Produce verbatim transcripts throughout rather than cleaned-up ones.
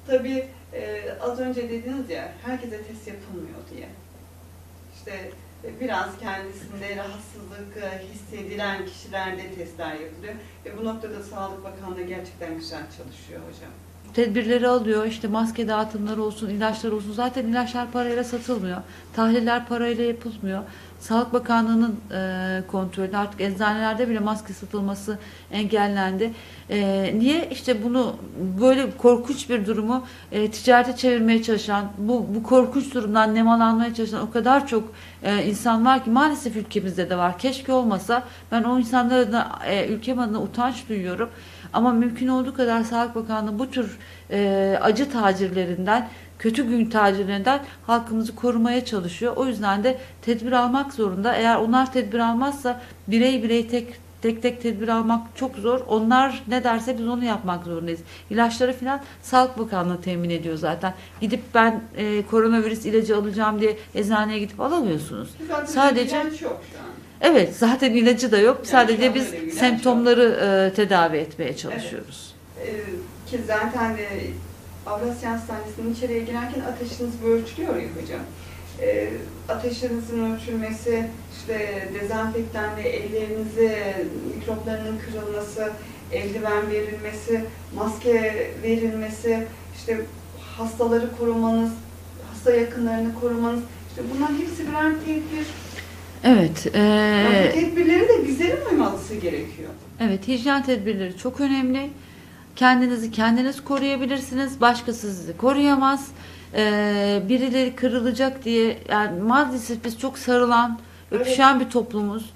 Tabii e, az önce dediniz ya, herkese test yapılmıyor diye. İşte e, biraz kendisinde rahatsızlık e, hissedilen kişilerde testler yapılıyor. Ve bu noktada Sağlık Bakanlığı gerçekten güzel çalışıyor hocam. Tedbirleri alıyor, işte maske dağıtımları olsun, ilaçlar olsun. Zaten ilaçlar parayla satılmıyor. Tahliller parayla yapılmıyor. Sağlık Bakanlığı'nın e, kontrolü, artık eczanelerde bile maske satılması engellendi. E, niye? İşte bunu, böyle korkunç bir durumu e, ticarete çevirmeye çalışan, bu, bu korkunç durumdan nemalanmaya çalışan o kadar çok e, insan var ki, maalesef ülkemizde de var. Keşke olmasa. Ben o insanlara da e, ülkem adına utanç duyuyorum. Ama mümkün olduğu kadar Sağlık Bakanlığı bu tür e, acı tacirlerinden, kötü gün tacirlerinden halkımızı korumaya çalışıyor. O yüzden de tedbir almak zorunda. Eğer onlar tedbir almazsa, birey birey tek tek tek tedbir almak çok zor. Onlar ne derse biz onu yapmak zorundayız. İlaçları falan Sağlık Bakanlığı temin ediyor zaten. Gidip ben e, koronavirüs ilacı alacağım diye eczaneye gidip alamıyorsunuz. Zaten Sadece ilaç yok şu an. evet, zaten ilacı da yok. Yani Sadece biz öyle bir ilaç semptomları e, tedavi etmeye çalışıyoruz. Ee, ki zaten de Avrasya Hastanesi'nin içeriye girerken ateşiniz bir ölçülüyor ya hocam. Ee, ateşinizin ölçülmesi, işte dezenfektanla ellerinizde mikroplarının kırılması, eldiven verilmesi, maske verilmesi, işte hastaları korumanız, hasta yakınlarını korumanız, işte bunların hepsi birer tedbir. Evet. E, Yani bu tedbirleri de bizlerin uyması gerekiyor. evet, hijyen tedbirleri çok önemli. Kendinizi kendiniz koruyabilirsiniz. Başkası sizi koruyamaz. Ee, birileri kırılacak diye, yani maalesef biz çok sarılan, öpüşen bir toplumuz.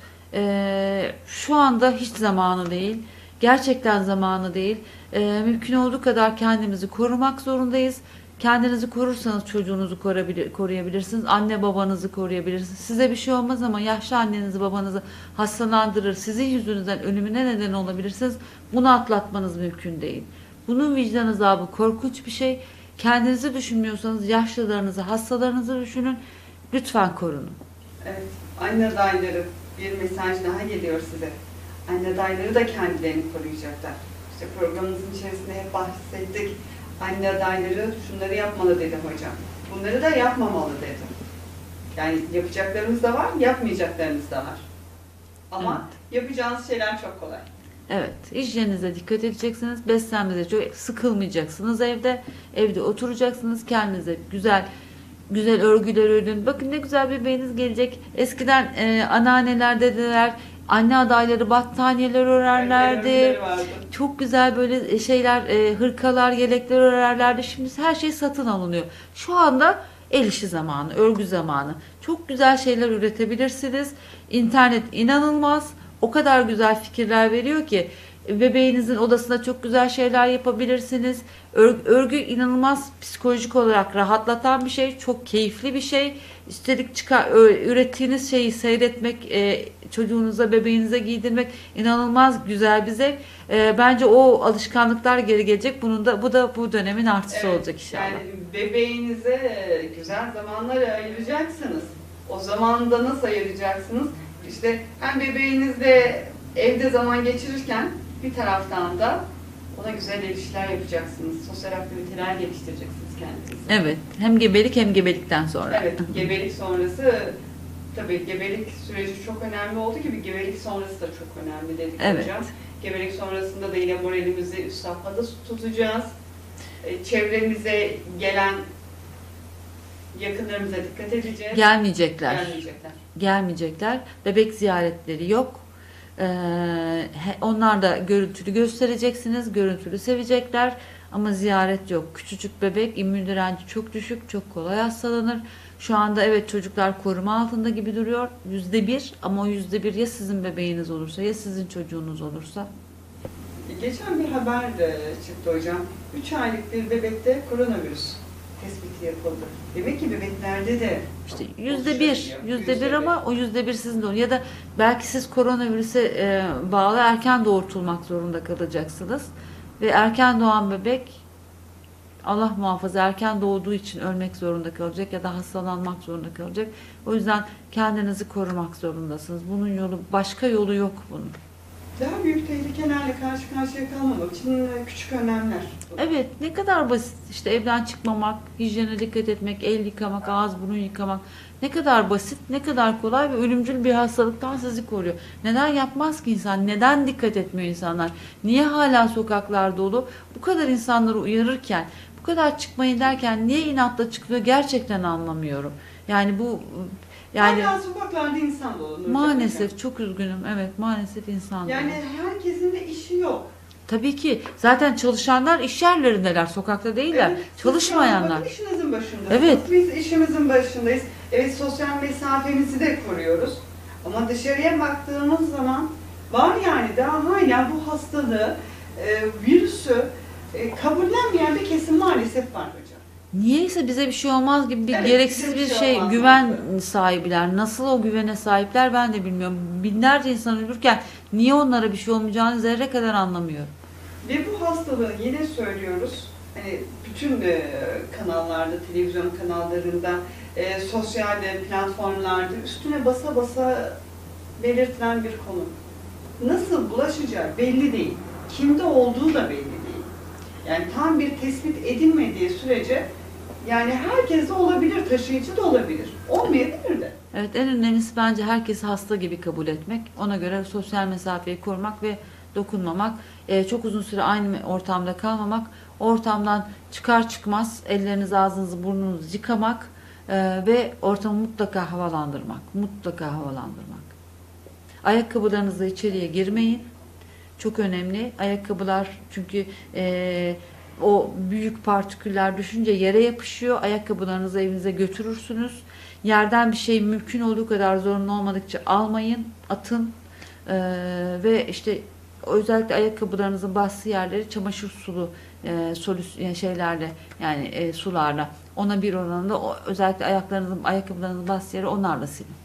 Ee, şu anda hiç zamanı değil. Gerçekten zamanı değil. Ee, mümkün olduğu kadar kendimizi korumak zorundayız. Kendinizi korursanız çocuğunuzu koruyabilirsiniz. Anne babanızı koruyabilirsiniz. Size bir şey olmaz ama yaşlı annenizi babanızı hastalandırır, sizin yüzünüzden ölümüne neden olabilirsiniz. Bunu atlatmanız mümkün değil. Bunun vicdan azabı korkunç bir şey. Kendinizi düşünmüyorsanız yaşlılarınızı, hastalarınızı düşünün. Lütfen korunun. Evet, anne adayları, bir mesaj daha geliyor size. Anne adayları da kendilerini koruyacaklar. İşte programımızın içerisinde hep bahsettik. Anne adayları şunları yapmalı dedi hocam. Bunları da yapmamalı dedi. Yani yapacaklarımız da var, yapmayacaklarımız da var. Ama evet, yapacağınız şeyler çok kolay. Evet, hijyeninize dikkat edeceksiniz. Beslenmenize çok sıkılmayacaksınız evde. Evde oturacaksınız. Kendinize güzel güzel örgüler ördün. Bakın ne güzel bebeğiniz gelecek. Eskiden e, anneanneler, dedeler, anne adayları battaniyeler örerlerdi. Evet, çok güzel böyle şeyler, e, hırkalar, yelekler örerlerdi. Şimdi her şey satın alınıyor. Şu anda el işi zamanı, örgü zamanı. Çok güzel şeyler üretebilirsiniz. İnternet inanılmaz. O kadar güzel fikirler veriyor ki, bebeğinizin odasında çok güzel şeyler yapabilirsiniz. Örgü inanılmaz psikolojik olarak rahatlatan bir şey, çok keyifli bir şey. Üstelik çıkar, ürettiğiniz şeyi seyretmek, çocuğunuza, bebeğinize giydirmek inanılmaz güzel bir zevk. Bence o alışkanlıklar geri gelecek. Bunun da bu da bu dönemin artısı evet, olacak inşallah. Yani bebeğinize güzel zamanlar ayıracaksınız. O zamanda nasıl ayıracaksınız? İşte hem bebeğinizle evde zaman geçirirken bir taraftan da ona güzel el işler yapacaksınız. Sosyal aktiviteler geliştireceksiniz kendinize. Evet. Hem gebelik hem gebelikten sonra. Evet. Gebelik sonrası, tabii gebelik süreci çok önemli olduğu gibi gebelik sonrası da çok önemli dedik evet, hocam. Gebelik sonrasında da yine moralimizi üst safhada tutacağız. Çevremize gelen yakınlarımıza dikkat edeceğiz. Gelmeyecekler. Gelmeyecekler. Gelmeyecekler. Bebek ziyaretleri yok. Ee, onlar da görüntülü göstereceksiniz. Görüntülü sevecekler. Ama ziyaret yok. Küçücük bebek, immün direnci çok düşük. Çok kolay hastalanır. Şu anda evet, çocuklar koruma altında gibi duruyor. Yüzde bir, ama o yüzde bir ya sizin bebeğiniz olursa, ya sizin çocuğunuz olursa. Geçen bir haber de çıktı hocam. üç aylık bir bebekte koronavirüs tespiti yapıldı. Demek ki bebeklerde de işte yüzde bir, yüzde bir ama o yüzde bir sizin de olur. Ya da belki siz koronavirüse e, bağlı erken doğurtulmak zorunda kalacaksınız. Ve erken doğan bebek, Allah muhafaza, erken doğduğu için ölmek zorunda kalacak ya da hastalanmak zorunda kalacak. O yüzden kendinizi korumak zorundasınız. Bunun yolu, başka yolu yok bunun. Daha büyük tehlikelerle karşı karşıya kalmamak için küçük önlemler. Evet, ne kadar basit. İşte evden çıkmamak, hijyene dikkat etmek, el yıkamak, ağız burun yıkamak. Ne kadar basit, ne kadar kolay ve ölümcül bir hastalıktan sizi koruyor. Neden yapmaz ki insan? Neden dikkat etmiyor insanlar? Niye hala sokaklar dolu? Bu kadar insanları uyarırken, bu kadar çıkmayın derken niye inatla çıkıyor gerçekten anlamıyorum. Yani bu yani Hala sokaklarda insan dolu. Nurcan maalesef Hocam. çok üzgünüm. Evet, maalesef insan Yani dolu. herkesin de işi yok. Tabii ki zaten çalışanlar iş yerlerindeler, sokakta değiller. Evet, siz Çalışmayanlar. şu an bakın işinizin başındasınız. Evet. Biz işimizin başındayız. Evet, sosyal mesafemizi de koruyoruz. Ama dışarıya baktığımız zaman var yani daha hala bu hastalığı, e, virüsü e, kabullenmeyen bir kesim maalesef var hocam. Niyeyse bize bir şey olmaz gibi bir Evet, gereksiz bize bir bir şey şey, olmaz. güven sahibiler. Nasıl o güvene sahipler ben de bilmiyorum. Binlerce insan ölürken niye onlara bir şey olmayacağını zerre kadar anlamıyorum. Ve bu hastalığı yine söylüyoruz. Hani bütün e, kanallarda, televizyon kanallarında, e, sosyal platformlarda üstüne basa basa belirtilen bir konu. Nasıl bulaşacağı belli değil. Kimde olduğu da belli değil. Yani tam bir tespit edilmediği sürece yani herkes de olabilir, taşıyıcı da olabilir. Olmayabilir de. Evet, en önemlisi bence herkesi hasta gibi kabul etmek. Ona göre sosyal mesafeyi korumak ve dokunmamak. Ee, çok uzun süre aynı ortamda kalmamak. Ortamdan çıkar çıkmaz ellerinizi, ağzınızı, burnunuzu yıkamak e, ve ortamı mutlaka havalandırmak. Mutlaka havalandırmak. Ayakkabılarınızla içeriye girmeyin. Çok önemli. Ayakkabılar çünkü e, o büyük partiküller düşünce yere yapışıyor. Ayakkabılarınızı evinize götürürsünüz. Yerden bir şey mümkün olduğu kadar zorunlu olmadıkça almayın, atın. E, ve işte özellikle ayakkabılarınızın bastığı yerleri çamaşır sulu e, solüs yani şeylerle yani e, sularla ona bir oranında o, özellikle ayaklarınızın ayakkabılarınızın bastığı yeri onlarla silin.